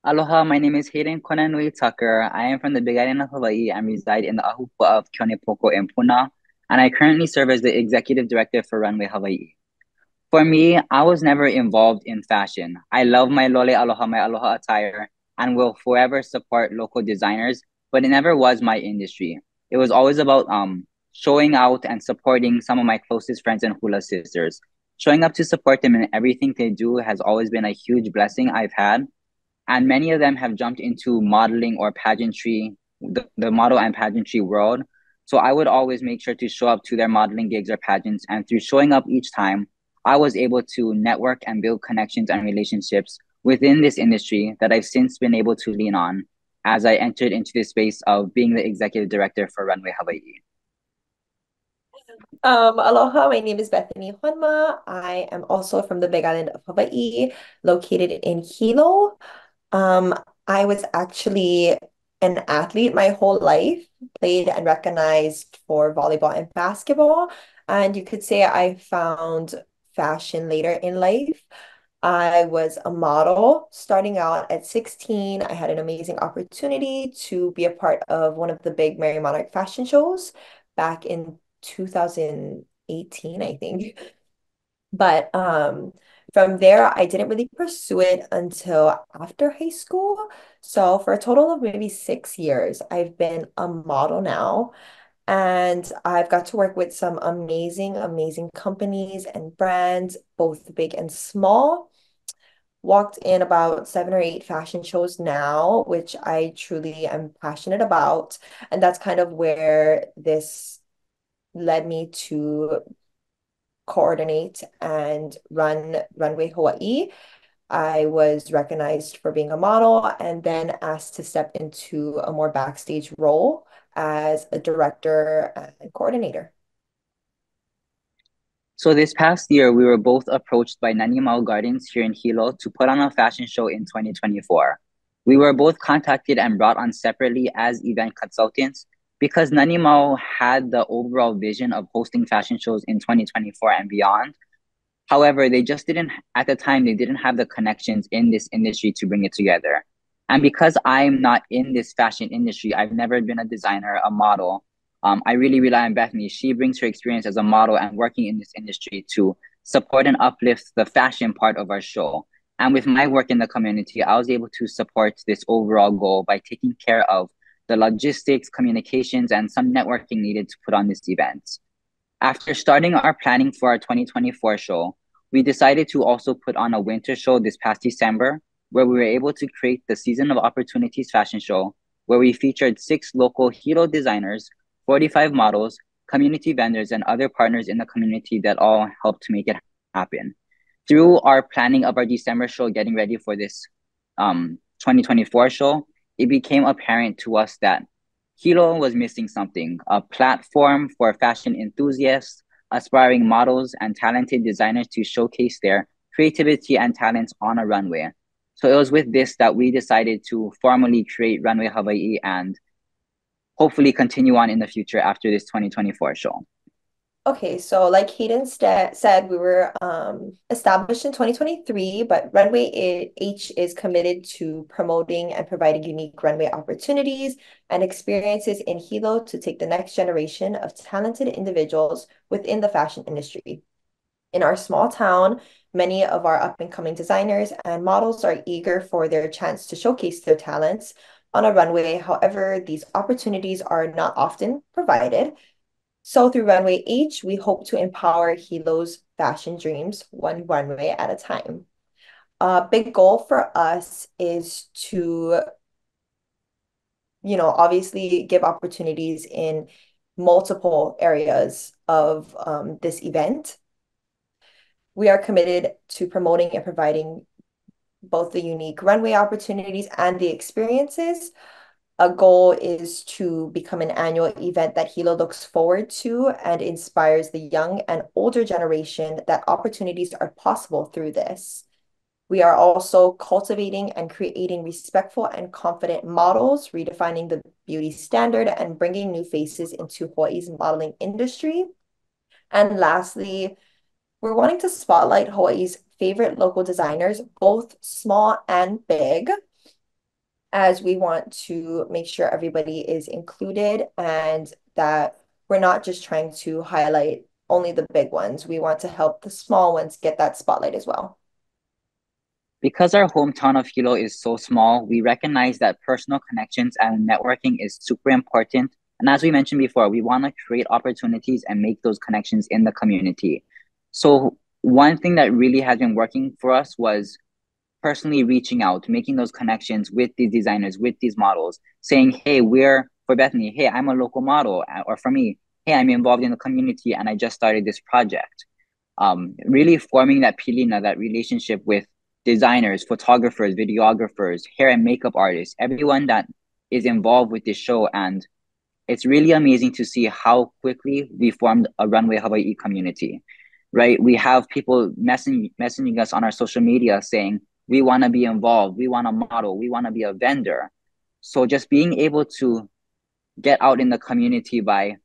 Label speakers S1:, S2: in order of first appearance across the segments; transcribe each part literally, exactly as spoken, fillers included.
S1: Aloha, my name is Hayden Konanui Tucker. I am from the Big Island of Hawaii and reside in the Ahupua'a of Keonepoko in Puna, and I currently serve as the Executive Director for Runway Hawaii. For me, I was never involved in fashion. I love my Lole Aloha, my Aloha attire, and will forever support local designers, but it never was my industry. It was always about um showing out and supporting some of my closest friends and hula sisters. Showing up to support them in everything they do has always been a huge blessing I've had, and many of them have jumped into modeling or pageantry, the, the model and pageantry world. So I would always make sure to show up to their modeling gigs or pageants, and through showing up each time, I was able to network and build connections and relationships within this industry that I've since been able to lean on as I entered into the space of being the executive director for Runway Hawaii.
S2: Um, aloha, my name is Bethany Honma. I am also from the Big Island of Hawaii, located in Hilo. Um, I was actually an athlete my whole life, played and recognized for volleyball and basketball. And you could say I found fashion later in life. I was a model starting out at sixteen. I had an amazing opportunity to be a part of one of the big Mary Monarch fashion shows back in two thousand eighteen, I think. But um, from there, I didn't really pursue it until after high school. So for a total of maybe six years, I've been a model now. And I've got to work with some amazing, amazing companies and brands, both big and small. Walked in about seven or eight fashion shows now, which I truly am passionate about. And that's kind of where this led me to coordinate and run Runway Hawaii. I was recognized for being a model and then asked to step into a more backstage role as a director and coordinator.
S1: So this past year, we were both approached by Nanimau Gardens here in Hilo to put on a fashion show in twenty twenty-four. We were both contacted and brought on separately as event consultants because Nanimau had the overall vision of hosting fashion shows in twenty twenty-four and beyond. However, they just didn't, at the time, they didn't have the connections in this industry to bring it together. And because I'm not in this fashion industry, I've never been a designer, a model. Um, I really rely on Bethany. She brings her experience as a model and working in this industry to support and uplift the fashion part of our show. And with my work in the community, I was able to support this overall goal by taking care of the logistics, communications, and some networking needed to put on this event. After starting our planning for our twenty twenty-four show, we decided to also put on a winter show this past December, where we were able to create the Season of Opportunities fashion show, where we featured six local hero designers, forty-five models, community vendors, and other partners in the community that all helped to make it happen. Through our planning of our December show, getting ready for this um, twenty twenty-four show, it became apparent to us that Hilo was missing something, a platform for fashion enthusiasts, aspiring models, and talented designers to showcase their creativity and talents on a runway. So it was with this that we decided to formally create Runway Hawaii and hopefully continue on in the future after this twenty twenty-four show.
S2: Okay, so like Hayden sta said, we were um, established in twenty twenty-three, but Runway H is committed to promoting and providing unique runway opportunities and experiences in Hilo to take the next generation of talented individuals within the fashion industry. In our small town, many of our up-and-coming designers and models are eager for their chance to showcase their talents on a runway. However, these opportunities are not often provided. So through Runway H, we hope to empower Hilo's fashion dreams one runway at a time. A big goal for us is to, you know, obviously give opportunities in multiple areas of um, this event. We are committed to promoting and providing both the unique runway opportunities and the experiences. A goal is to become an annual event that Hilo looks forward to and inspires the young and older generation that opportunities are possible through this. We are also cultivating and creating respectful and confident models, redefining the beauty standard and bringing new faces into Hawaii's modeling industry. And lastly, we're wanting to spotlight Hawaii's favorite local designers, both small and big, as we want to make sure everybody is included and that we're not just trying to highlight only the big ones. We want to help the small ones get that spotlight as well.
S1: Because our hometown of Hilo is so small, we recognize that personal connections and networking is super important. And as we mentioned before, we want to create opportunities and make those connections in the community. So one thing that really has been working for us was personally reaching out, making those connections with these designers, with these models, saying, hey, we're for Bethany, hey, I'm a local model. Or for me, hey, I'm involved in the community and I just started this project. Um, really forming that pilina, that relationship with designers, photographers, videographers, hair and makeup artists, everyone that is involved with this show. And it's really amazing to see how quickly we formed a Runway Hawaii community, right? We have people messaging, messaging us on our social media saying, we want to be involved, we want to model, we want to be a vendor. So just being able to get out in the community by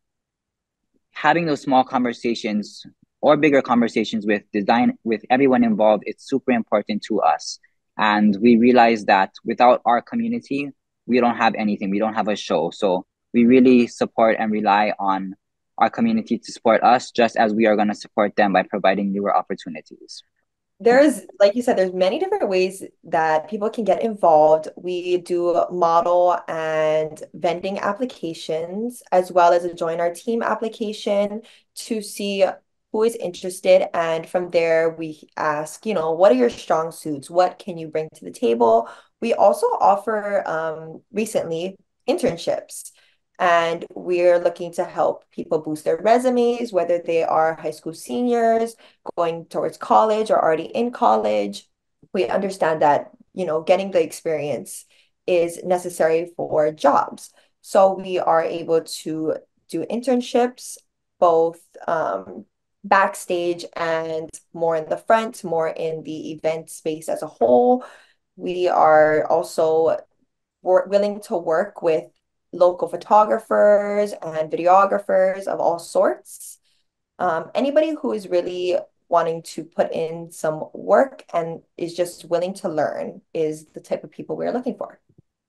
S1: having those small conversations or bigger conversations with design, with everyone involved, it's super important to us. And we realize that without our community, we don't have anything, we don't have a show. So we really support and rely on our community to support us, just as we are going to support them by providing newer opportunities.
S2: There's, like you said, there's many different ways that people can get involved. We do model and vending applications, as well as a join our team application to see who is interested. And from there, we ask, you know, what are your strong suits? What can you bring to the table? We also offer um, recently internships. And we're looking to help people boost their resumes, whether they are high school seniors, going towards college or already in college. We understand that, you know, getting the experience is necessary for jobs. So we are able to do internships, both um, backstage and more in the front, more in the event space as a whole. We are also willing to work with local photographers and videographers of all sorts. Um, anybody who is really wanting to put in some work and is just willing to learn is the type of people we're looking for.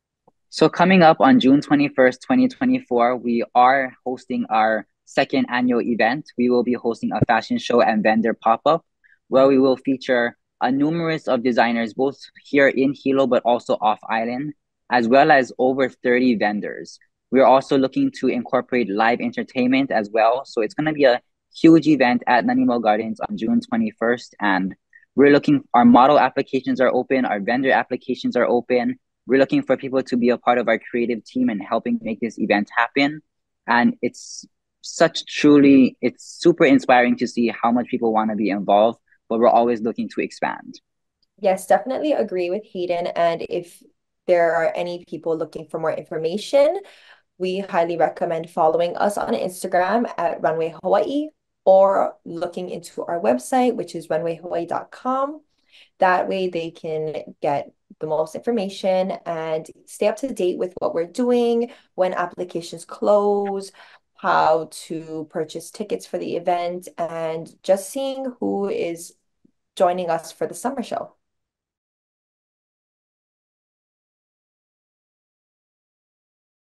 S1: So coming up on June twenty-first, twenty twenty-four, we are hosting our second annual event. We will be hosting a fashion show and vendor pop-up where we will feature a numerous of designers, both here in Hilo, but also off island, as well as over thirty vendors. We're also looking to incorporate live entertainment as well. So it's going to be a huge event at Nanimo Gardens on June twenty-first. And we're looking, our model applications are open, our vendor applications are open. We're looking for people to be a part of our creative team and helping make this event happen. And it's such truly, it's super inspiring to see how much people want to be involved, but we're always looking to expand.
S2: Yes, definitely agree with Hayden. And if there are any people looking for more information, we highly recommend following us on Instagram at Runway Hawaii or looking into our website, which is runway hawaii dot com. That way they can get the most information and stay up to date with what we're doing, when applications close, how to purchase tickets for the event, and just seeing who is joining us for the summer show.